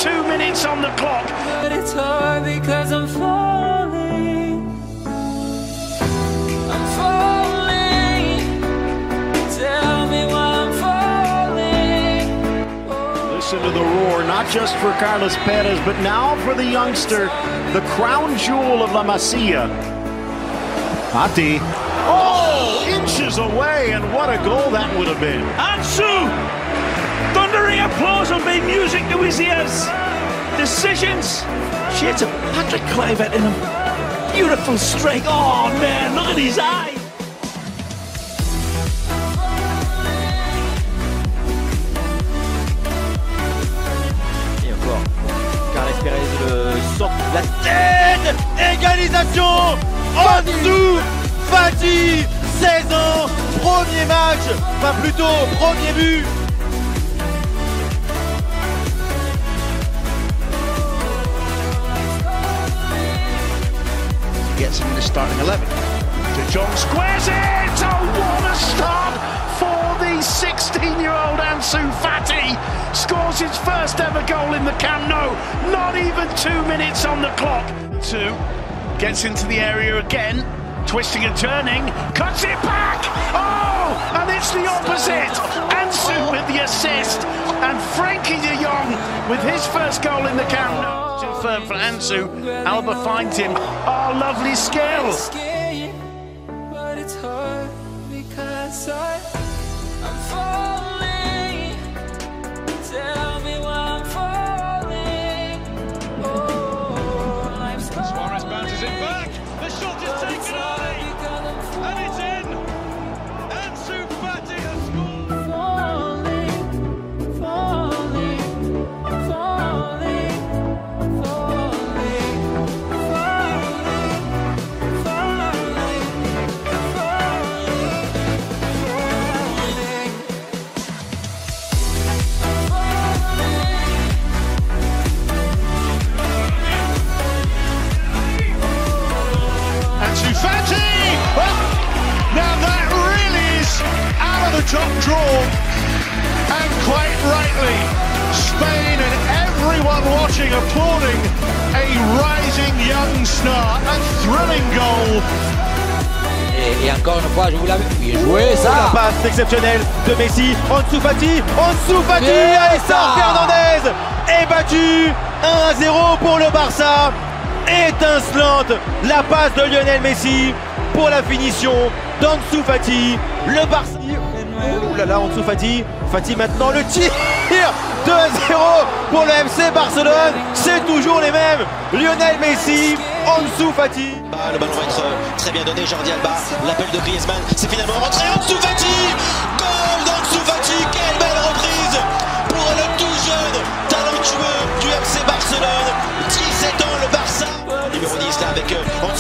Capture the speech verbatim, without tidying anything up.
two minutes on the clock. But it's hard because I'm falling. I'm falling. Tell me why I'm falling. Oh. Listen to the roar, not just for Carlos Perez, but now for the youngster, the crown jewel of La Masia. Fati. Oh, inches away, and what a goal that would have been. Ansu! Thundering applause and being music to his ears. Decisions. Shades of Patrick Kluivert in them. Beautiful strike. Oh man, look at his eye. Et encore, Carles Perez le sort de la tête. Égalisation. Ansu Fati, seize ans, premier match, enfin plutôt premier but. Gets him in the starting eleven. To John, squares it! Oh, what a start for the sixteen-year-old Ansu Fati. Scores his first ever goal in the Camp Nou. Not even two minutes on the clock. Two gets into the area again, twisting and turning, cuts it back. Oh, and it's the opposite. Ansu with the assist, and Frankie de Jong with his first goal in the Camp Nou. Too firm for Ansu. Alba finds him. Oh, lovely skill. But it's hard because I, I'm falling. Tell me why I'm falling. Oh, life's hard. Suarez bounces it back. The shot is taken away. And it's in. Ansu Fati has scored. Falling, falling, falling. Ansu Fati! Well, now that really is out of the top draw, and quite rightly, Spain and everyone watching applauding a rising young star, a thrilling goal. Et, et encore une fois, je vous l'avais bien joué ça. La passe exceptionnelle de Messi, Ansu Fati, Ansu Fati, Alessandro Fernandez est battu, un à zéro pour le Barça. Étincelante la passe de Lionel Messi pour la finition d'Ansu Fati. Le Barça. Ouh là là, Ansu Fati. Fati maintenant le tir. deux à zéro pour le F C Barcelone. C'est toujours les mêmes. Lionel Messi, Ansu Fati. Ah, le ballon va être très bien donné. Jordi Alba, l'appel de Griezmann. C'est finalement rentré. Ansu Fati. Goal d'Ansu Fati. Quelle belle reprise pour le tout jeune talentueux du F C Barcelone. dix-sept ans le Barça. Numéro dix là avec